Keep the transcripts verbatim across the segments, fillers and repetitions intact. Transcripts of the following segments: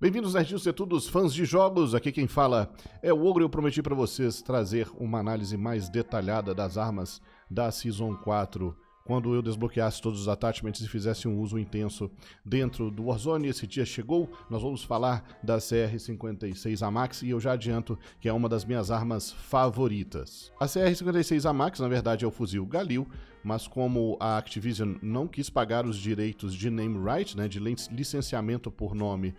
Bem-vindos, nerds e todos fãs de jogos, aqui quem fala é o Ogro e eu prometi para vocês trazer uma análise mais detalhada das armas da Season quatro, quando eu desbloqueasse todos os attachments e fizesse um uso intenso dentro do Warzone. Esse dia chegou, nós vamos falar da C R cinquenta e seis A MAX e eu já adianto que é uma das minhas armas favoritas. A C R cinquenta e seis A MAX, na verdade, é o fuzil Galil, mas como a Activision não quis pagar os direitos de name right, né, de licenciamento por nome,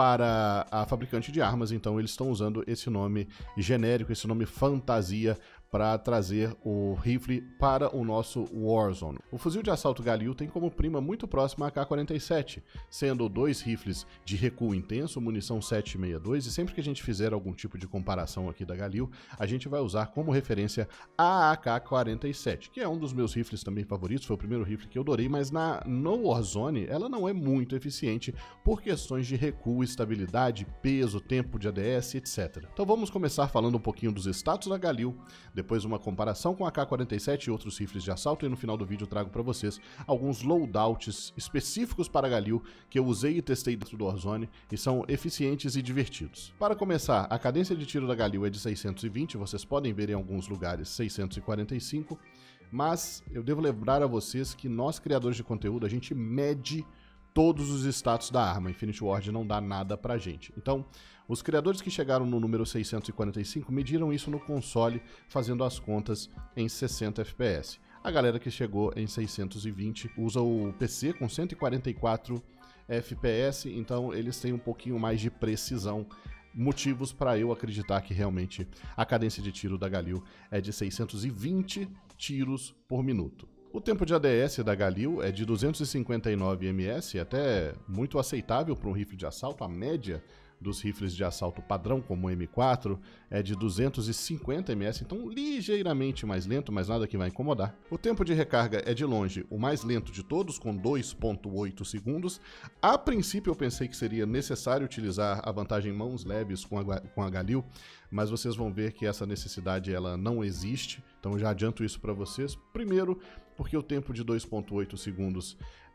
para a fabricante de armas, então eles estão usando esse nome genérico, esse nome fantasia, para trazer o rifle para o nosso Warzone. O fuzil de assalto Galil tem como prima muito próxima a A K quarenta e sete, sendo dois rifles de recuo intenso, munição sete sessenta e dois, e sempre que a gente fizer algum tipo de comparação aqui da Galil, a gente vai usar como referência a A K quarenta e sete, que é um dos meus rifles também favoritos, foi o primeiro rifle que eu adorei, mas na, no Warzone ela não é muito eficiente por questões de recuo, estabilidade, peso, tempo de A D S, etcétera. Então vamos começar falando um pouquinho dos status da Galil, depois uma comparação com a A K quarenta e sete e outros rifles de assalto, e no final do vídeo eu trago para vocês alguns loadouts específicos para Galil que eu usei e testei dentro do Warzone e são eficientes e divertidos. Para começar, a cadência de tiro da Galil é de seiscentos e vinte, vocês podem ver em alguns lugares seiscentos e quarenta e cinco, mas eu devo lembrar a vocês que nós, criadores de conteúdo, a gente mede todos os status da arma. Infinity Ward não dá nada pra gente. Então, os criadores que chegaram no número seiscentos e quarenta e cinco mediram isso no console, fazendo as contas em sessenta F P S. A galera que chegou em seiscentos e vinte usa o P C com cento e quarenta e quatro F P S, então eles têm um pouquinho mais de precisão. Motivos para eu acreditar que realmente a cadência de tiro da Galil é de seiscentos e vinte tiros por minuto. O tempo de A D S da Galil é de duzentos e cinquenta e nove ms, até muito aceitável para um rifle de assalto. A média dos rifles de assalto padrão, como o M quatro, é de duzentos e cinquenta ms, então ligeiramente mais lento, mas nada que vai incomodar. O tempo de recarga é de longe o mais lento de todos, com dois ponto oito segundos. A princípio eu pensei que seria necessário utilizar a vantagem mãos leves com a, com a Galil, mas vocês vão ver que essa necessidade ela não existe, então eu já adianto isso para vocês. Primeiro, porque o tempo de dois ponto oito segundos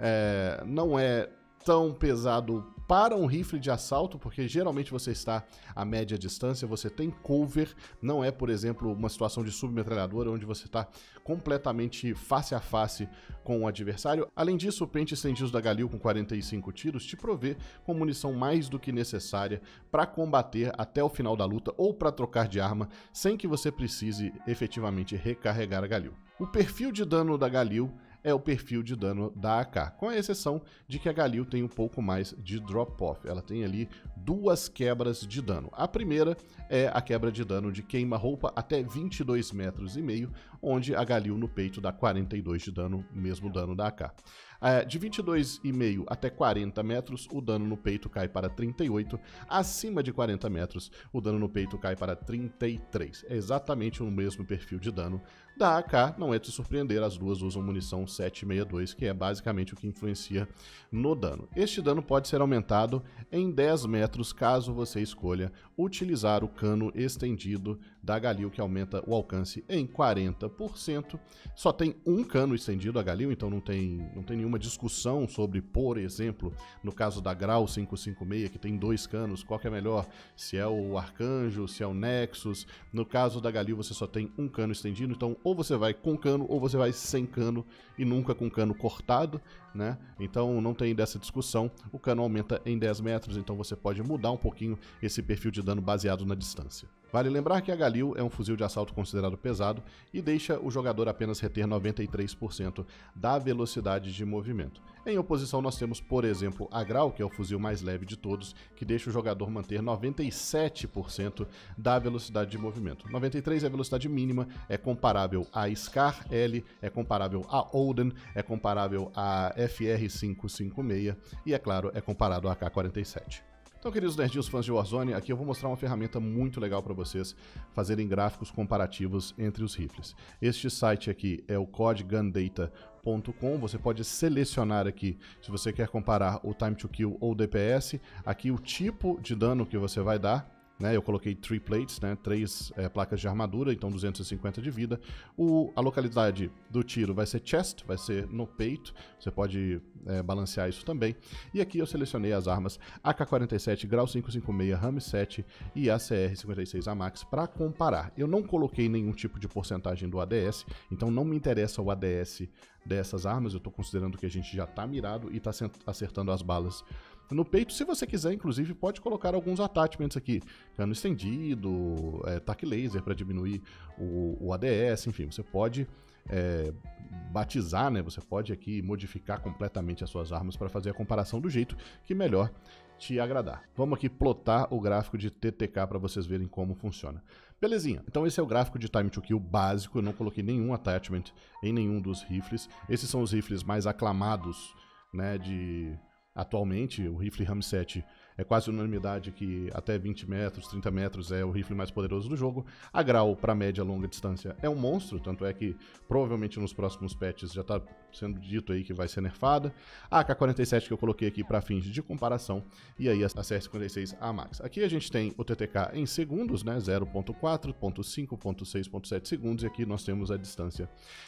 é, não é tão pesado para um rifle de assalto, porque geralmente você está a média distância, você tem cover, não é, por exemplo, uma situação de submetralhadora onde você está completamente face a face com o adversário. Além disso, o pente estendido da Galil com quarenta e cinco tiros te provê com munição mais do que necessária para combater até o final da luta ou para trocar de arma sem que você precise efetivamente recarregar a Galil. O perfil de dano da Galil é o perfil de dano da A K, com a exceção de que a Galil tem um pouco mais de drop-off. Ela tem ali duas quebras de dano. A primeira é a quebra de dano de queima-roupa até vinte e dois metros e meio, onde a Galil no peito dá quarenta e dois de dano, mesmo dano da A K. De vinte e dois e meio até quarenta metros, o dano no peito cai para trinta e oito. Acima de quarenta metros, o dano no peito cai para trinta e três. É exatamente o mesmo perfil de dano da A K, não é de surpreender, as duas usam munição sete sessenta e dois, que é basicamente o que influencia no dano. Este dano pode ser aumentado em dez metros caso você escolha utilizar o cano estendido da Galil, que aumenta o alcance em quarenta por cento. Só tem um cano estendido a Galil, então não tem, não tem nenhuma discussão sobre, por exemplo, no caso da Grau quinhentos e cinquenta e seis, que tem dois canos, qual que é melhor? Se é o Arcanjo, se é o Nexus. No caso da Galil você só tem um cano estendido, então ou você vai com cano ou você vai sem cano e nunca com cano cortado, né? Então não tem dessa discussão. O cano aumenta em dez metros, então você pode mudar um pouquinho esse perfil de dano baseado na distância. Vale lembrar que a Galil é um fuzil de assalto considerado pesado e deixa o jogador apenas reter noventa e três por cento da velocidade de movimento. Em oposição, nós temos, por exemplo, a Grau, que é o fuzil mais leve de todos, que deixa o jogador manter noventa e sete por cento da velocidade de movimento. noventa e três por cento é a velocidade mínima, é comparável a Scar L, é comparável a Odin, é comparável a F R quinhentos e cinquenta e seis e, é claro, é comparado a A K quarenta e sete. Então, queridos nerdinhos fãs de Warzone, aqui eu vou mostrar uma ferramenta muito legal para vocês fazerem gráficos comparativos entre os rifles. Este site aqui é o cod gun data ponto com, você pode selecionar aqui se você quer comparar o time to kill ou o D P S, aqui o tipo de dano que você vai dar, né? Eu coloquei three plates, né? Três é, placas de armadura, então duzentos e cinquenta de vida. O, a localidade do tiro vai ser chest, vai ser no peito. Você pode é, balancear isso também. E aqui eu selecionei as armas A K quarenta e sete, Grau quinhentos e cinquenta e seis, RAM sete e A C R cinquenta e seis A max para comparar. Eu não coloquei nenhum tipo de porcentagem do A D S, então não me interessa o A D S dessas armas. Eu estou considerando que a gente já está mirado e está acertando as balas no peito. Se você quiser, inclusive, pode colocar alguns attachments aqui, cano estendido, é, tac laser para diminuir o, o A D S, enfim, você pode é, batizar, né? Você pode aqui modificar completamente as suas armas para fazer a comparação do jeito que melhor te agradar. Vamos aqui plotar o gráfico de T T K para vocês verem como funciona. Belezinha, então esse é o gráfico de Time to Kill básico, eu não coloquei nenhum attachment em nenhum dos rifles. Esses são os rifles mais aclamados, né, de... Atualmente, o rifle RAM sete é quase unanimidade que até vinte metros, trinta metros é o rifle mais poderoso do jogo. A Grau para média e longa distância é um monstro, tanto é que provavelmente nos próximos patches já está sendo dito aí que vai ser nerfada. A A K quarenta e sete que eu coloquei aqui para fins de comparação, e aí a C R cinquenta e seis A max. Aqui a gente tem o T T K em segundos, né, zero ponto quatro, ponto cinco, ponto seis, ponto sete segundos, e aqui nós temos a distância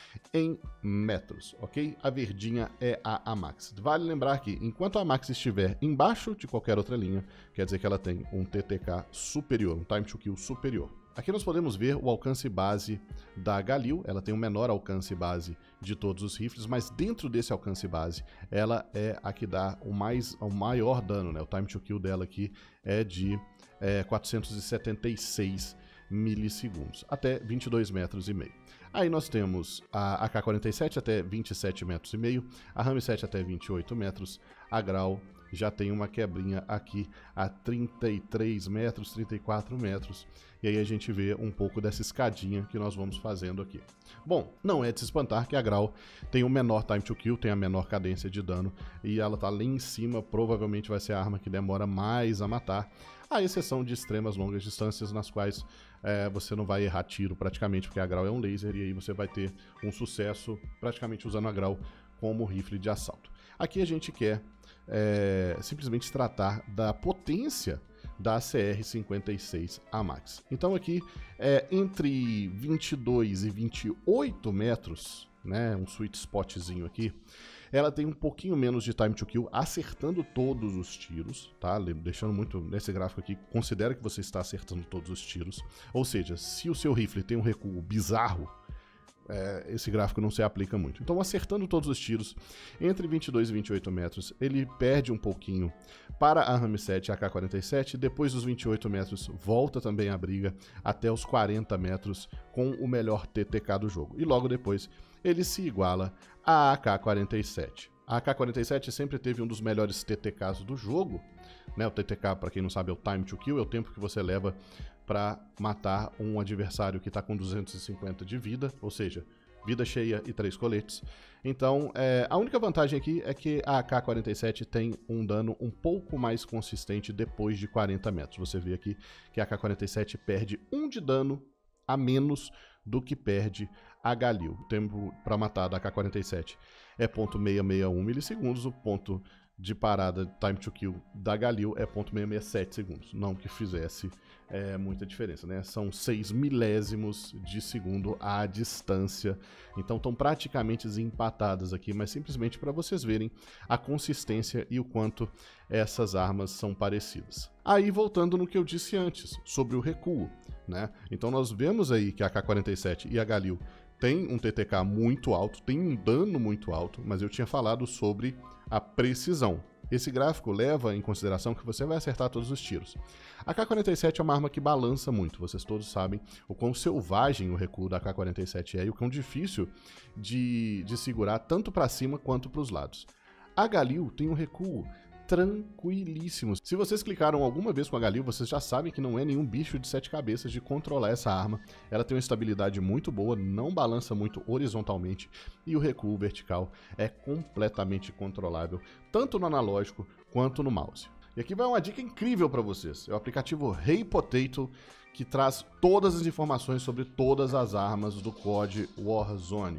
em metros, ok? A verdinha é a A max. Vale lembrar que enquanto a A max estiver embaixo de qualquer outra linha, quer dizer que ela tem um T T K superior, um time to kill superior. Aqui nós podemos ver o alcance base da Galil. Ela tem o menor alcance base de todos os rifles, mas dentro desse alcance base, ela é a que dá o, mais, o maior dano, né? O time to kill dela aqui é de é, quatrocentos e setenta e seis milissegundos, até vinte e dois metros e meio. Aí nós temos a A K quarenta e sete até vinte e sete metros e meio, a RAM sete até vinte e oito metros, a Grau já tem uma quebrinha aqui a trinta e três metros, trinta e quatro metros, e aí a gente vê um pouco dessa escadinha que nós vamos fazendo aqui. Bom, não é de se espantar que a Grau tem o menor time to kill, tem a menor cadência de dano, e ela tá ali em cima, provavelmente vai ser a arma que demora mais a matar, à exceção de extremas longas distâncias, nas quais é, você não vai errar tiro praticamente, porque a Grau é um laser, e aí você vai ter um sucesso praticamente usando a Grau como rifle de assalto. Aqui a gente quer é, simplesmente tratar da potência da C R cinquenta e seis A max. Então aqui, é, entre vinte e dois e vinte e oito metros, né, um sweet spotzinho aqui, ela tem um pouquinho menos de time to kill, acertando todos os tiros, tá? Deixando muito nesse gráfico aqui, considera que você está acertando todos os tiros. Ou seja, se o seu rifle tem um recuo bizarro, é, esse gráfico não se aplica muito. Então, acertando todos os tiros, entre vinte e dois e vinte e oito metros, ele perde um pouquinho para a RAM sete e a A K quarenta e sete, depois dos vinte e oito metros, volta também a briga até os quarenta metros com o melhor T T K do jogo. E logo depois, ele se iguala à A K quarenta e sete. A A K quarenta e sete sempre teve um dos melhores T T Ks do jogo, né? O T T K, para quem não sabe, é o Time to Kill, é o tempo que você leva para matar um adversário que está com duzentos e cinquenta de vida, ou seja, vida cheia e três coletes. Então, é, a única vantagem aqui é que a A K quarenta e sete tem um dano um pouco mais consistente depois de quarenta metros. Você vê aqui que a A K quarenta e sete perde um de dano a menos do que perde a Galil. O tempo para matar da A K quarenta e sete é ponto seiscentos e sessenta e um milissegundos, o ponto de parada time to kill da Galil é ponto seiscentos e sessenta e sete segundos. Não que fizesse é, muita diferença, né? São seis milésimos de segundo a distância. Então estão praticamente empatadas aqui, mas simplesmente para vocês verem a consistência e o quanto essas armas são parecidas. Aí voltando no que eu disse antes, sobre o recuo, né? Então nós vemos aí que a A K quarenta e sete e a Galil tem um T T K muito alto, tem um dano muito alto, mas eu tinha falado sobre a precisão. Esse gráfico leva em consideração que você vai acertar todos os tiros. A A K quarenta e sete é uma arma que balança muito, vocês todos sabem o quão selvagem o recuo da A K quarenta e sete é e o quão difícil de, de segurar tanto para cima quanto para os lados. A Galil tem um recuo tranquilíssimos. Se vocês clicaram alguma vez com a Galil, vocês já sabem que não é nenhum bicho de sete cabeças de controlar essa arma. Ela tem uma estabilidade muito boa, não balança muito horizontalmente e o recuo vertical é completamente controlável, tanto no analógico quanto no mouse. E aqui vai uma dica incrível para vocês. É o aplicativo Hey Potato, que traz todas as informações sobre todas as armas do C O D Warzone.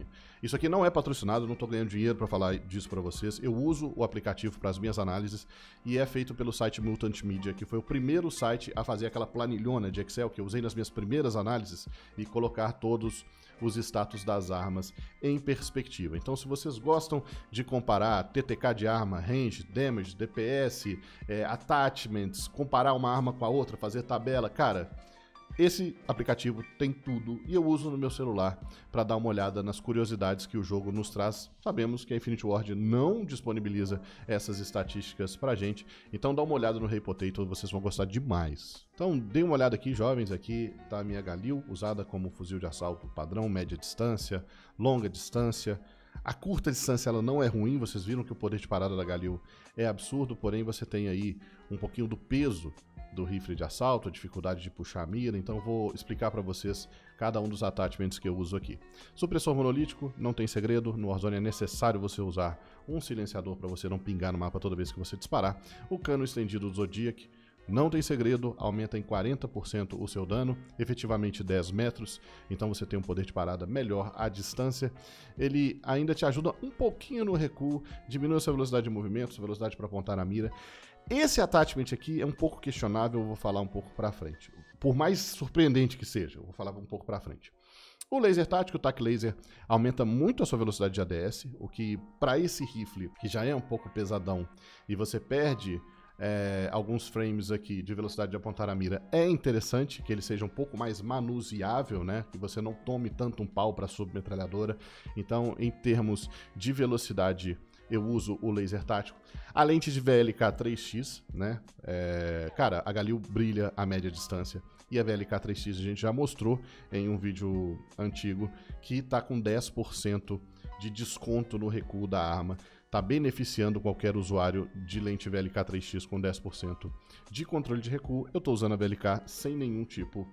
Isso aqui não é patrocinado, não estou ganhando dinheiro para falar disso para vocês. Eu uso o aplicativo para as minhas análises e é feito pelo site Mutant Media, que foi o primeiro site a fazer aquela planilhona de Excel que eu usei nas minhas primeiras análises e colocar todos os status das armas em perspectiva. Então, se vocês gostam de comparar T T K de arma, range, damage, D P S, é, attachments, comparar uma arma com a outra, fazer tabela, cara, esse aplicativo tem tudo e eu uso no meu celular para dar uma olhada nas curiosidades que o jogo nos traz. Sabemos que a Infinity Ward não disponibiliza essas estatísticas pra gente, então dá uma olhada no Hey Potato, vocês vão gostar demais. Então dê uma olhada aqui, jovens, aqui tá a minha Galil, usada como fuzil de assalto padrão, média distância, longa distância. A curta distância ela não é ruim, vocês viram que o poder de parada da Galil é absurdo, porém você tem aí um pouquinho do peso do rifle de assalto, a dificuldade de puxar a mira, então vou explicar para vocês cada um dos attachments que eu uso aqui. Supressor monolítico, não tem segredo, no Warzone é necessário você usar um silenciador para você não pingar no mapa toda vez que você disparar. O cano estendido do Zodiac, não tem segredo, aumenta em quarenta por cento o seu dano, efetivamente dez metros, então você tem um poder de parada melhor à distância. Ele ainda te ajuda um pouquinho no recuo, diminui a sua velocidade de movimento, sua velocidade para apontar na mira. Esse attachment aqui é um pouco questionável, eu vou falar um pouco pra frente. Por mais surpreendente que seja, eu vou falar um pouco pra frente. O laser tático, o Tac Laser, aumenta muito a sua velocidade de A D S, o que para esse rifle, que já é um pouco pesadão, e você perde é, alguns frames aqui de velocidade de apontar a mira, é interessante que ele seja um pouco mais manuseável, né? Que você não tome tanto um pau para a submetralhadora. Então, em termos de velocidade, eu uso o laser tático. A lente de V L K três X, né? É, cara, a Galil brilha a média distância. E a V L K três X a gente já mostrou em um vídeo antigo que tá com dez por cento de desconto no recuo da arma. Tá beneficiando qualquer usuário de lente V L K três X com dez por cento de controle de recuo. Eu tô usando a V L K sem nenhum tipo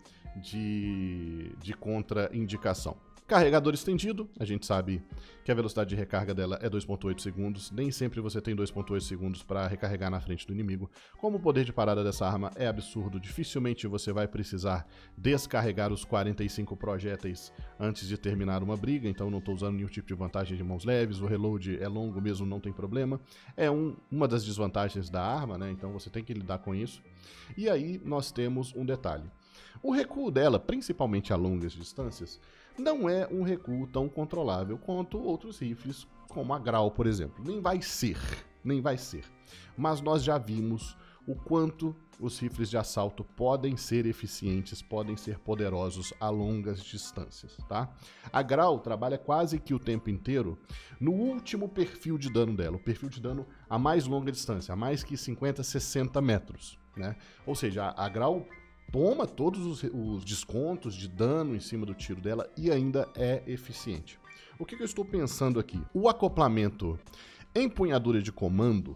de, de contraindicação. Carregador estendido, a gente sabe que a velocidade de recarga dela é dois ponto oito segundos, nem sempre você tem dois ponto oito segundos para recarregar na frente do inimigo. Como o poder de parada dessa arma é absurdo, dificilmente você vai precisar descarregar os quarenta e cinco projéteis antes de terminar uma briga, então não estou usando nenhum tipo de vantagem de mãos leves, o reload é longo mesmo, não tem problema. É um, uma das desvantagens da arma, né? Então você tem que lidar com isso. E aí nós temos um detalhe. O recuo dela, principalmente a longas distâncias, não é um recuo tão controlável quanto outros rifles, como a Grau, por exemplo. Nem vai ser, nem vai ser. Mas nós já vimos o quanto os rifles de assalto podem ser eficientes, podem ser poderosos a longas distâncias, tá? A Grau trabalha quase que o tempo inteiro no último perfil de dano dela, o perfil de dano a mais longa distância, a mais que cinquenta, sessenta metros, né? Ou seja, a, a Grau toma todos os, os descontos de dano em cima do tiro dela e ainda é eficiente. O que, que eu estou pensando aqui? O acoplamento empunhadura de comando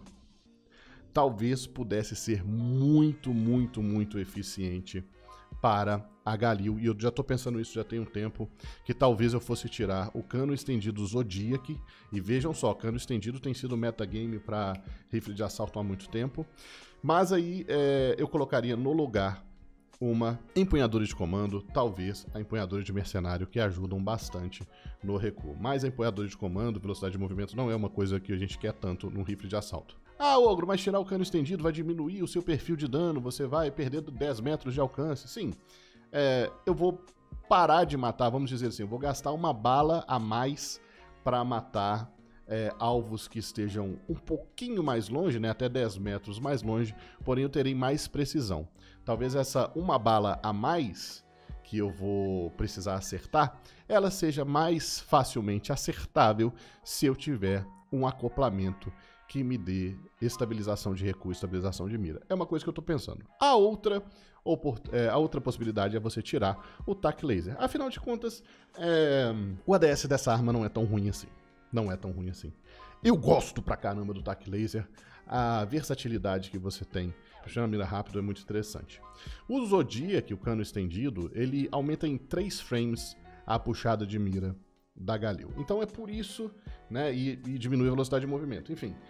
talvez pudesse ser muito, muito, muito eficiente para a Galil, e eu já estou pensando isso já tem um tempo, que talvez eu fosse tirar o cano estendido Zodiac, e vejam só, cano estendido tem sido metagame para rifle de assalto há muito tempo, mas aí é, eu colocaria no lugar uma empunhadura de comando, talvez a empunhadura de mercenário, que ajudam bastante no recuo. Mas a empunhadura de comando, velocidade de movimento, não é uma coisa que a gente quer tanto num rifle de assalto. Ah, Ogro, mas tirar o cano estendido vai diminuir o seu perfil de dano, você vai perder dez metros de alcance. Sim, é, eu vou parar de matar, vamos dizer assim, eu vou gastar uma bala a mais para matar É, alvos que estejam um pouquinho mais longe, né, até dez metros mais longe, porém eu terei mais precisão. Talvez essa uma bala a mais que eu vou precisar acertar, ela seja mais facilmente acertável se eu tiver um acoplamento que me dê estabilização de recuo, estabilização de mira. É uma coisa que eu estou pensando. A outra, é, a outra possibilidade é você tirar o Tac Laser. Afinal de contas, é, o A D S dessa arma não é tão ruim assim. Não é tão ruim assim. Eu gosto pra caramba do Tac Laser. A versatilidade que você tem puxando a mira rápido é muito interessante. O Zodiac, o cano estendido, ele aumenta em três frames a puxada de mira da Galil. Então é por isso, né, e, e diminui a velocidade de movimento. Enfim,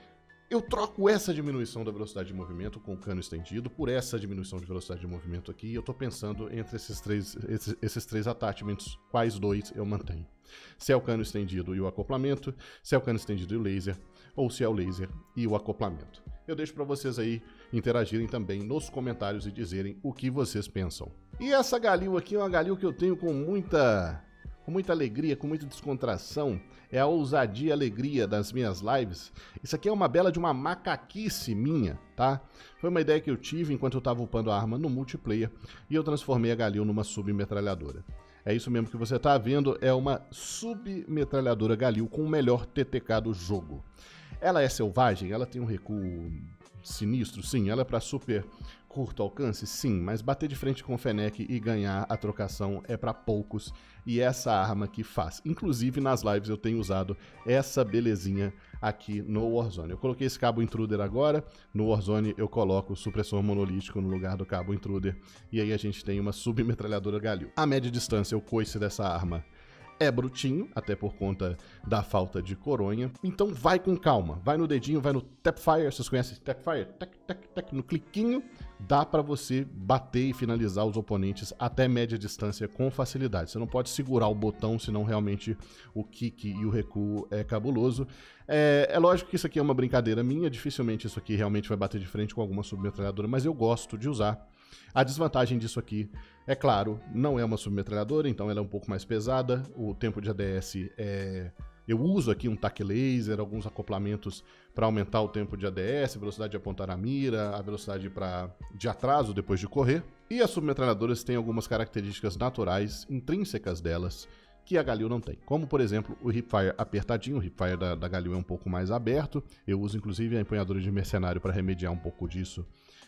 Eu troco essa diminuição da velocidade de movimento com o cano estendido por essa diminuição de velocidade de movimento aqui. E eu tô pensando entre esses três, esses, esses três attachments, quais dois eu mantenho. Se é o cano estendido e o acoplamento, se é o cano estendido e o laser, ou se é o laser e o acoplamento. Eu deixo para vocês aí interagirem também nos comentários e dizerem o que vocês pensam. E essa Galil aqui é uma Galil que eu tenho com muita... com muita alegria, com muita descontração, é a ousadia e alegria das minhas lives. Isso aqui é uma bela de uma macaquice minha, tá? Foi uma ideia que eu tive enquanto eu estava upando a arma no multiplayer e eu transformei a Galil numa submetralhadora. É isso mesmo que você está vendo, é uma submetralhadora Galil com o melhor T T K do jogo. Ela é selvagem, ela tem um recuo sinistro, sim, ela é para super curto alcance, sim, mas bater de frente com o Fennec e ganhar a trocação é para poucos, e essa arma que faz. Inclusive nas lives eu tenho usado essa belezinha aqui no Warzone. Eu coloquei esse cabo intruder agora, no Warzone eu coloco o supressor monolítico no lugar do cabo intruder, e aí a gente tem uma submetralhadora Galil. A média distância, o coice dessa arma é brutinho, até por conta da falta de coronha. Então vai com calma, vai no dedinho, vai no Tapfire, vocês conhecem Tapfire? Tac, tac, tac, no cliquinho, dá pra você bater e finalizar os oponentes até média distância com facilidade. Você não pode segurar o botão, senão realmente o kick e o recuo é cabuloso. É, é lógico que isso aqui é uma brincadeira minha, dificilmente isso aqui realmente vai bater de frente com alguma submetralhadora, mas eu gosto de usar. A desvantagem disso aqui, é claro, não é uma submetralhadora, então ela é um pouco mais pesada, o tempo de A D S é... Eu uso aqui um tac laser, alguns acoplamentos para aumentar o tempo de A D S, velocidade de apontar a mira, a velocidade pra... de atraso depois de correr. E as submetralhadoras têm algumas características naturais, intrínsecas delas, que a Galil não tem. Como, por exemplo, o hipfire apertadinho, o hipfire da, da Galil é um pouco mais aberto. Eu uso, inclusive, a empunhadora de mercenário para remediar um pouco disso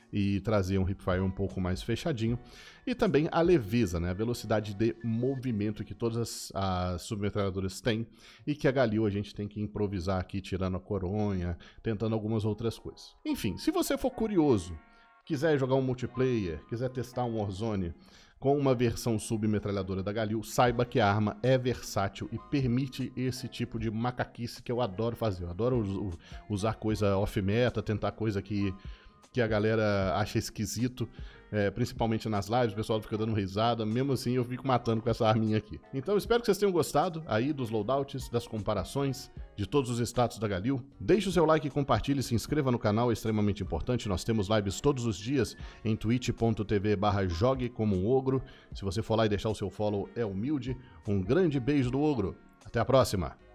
e trazer um hipfire um pouco mais fechadinho. E também a leveza, né? A velocidade de movimento que todas as, as submetralhadoras têm e que a Galil a gente tem que improvisar aqui, tirando a coronha, tentando algumas outras coisas. Enfim, se você for curioso, quiser jogar um multiplayer, quiser testar um Warzone com uma versão submetralhadora da Galil, saiba que a arma é versátil e permite esse tipo de macaquice que eu adoro fazer. Eu adoro usar coisa off-meta, tentar coisa que, que a galera acha esquisito, é, principalmente nas lives, o pessoal fica dando risada, mesmo assim eu fico matando com essa arminha aqui. Então eu espero que vocês tenham gostado aí dos loadouts, das comparações, de todos os status da Galil. Deixe o seu like, compartilhe, se inscreva no canal, é extremamente importante. Nós temos lives todos os dias em twitch ponto tv barra jogue como um ogro. Se você for lá e deixar o seu follow, é humilde. Um grande beijo do ogro. Até a próxima!